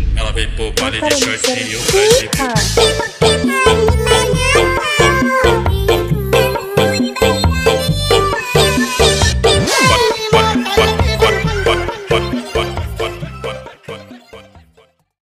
Ela vem pro baile de Caramba, shortinho, sério. pra Sim, cara.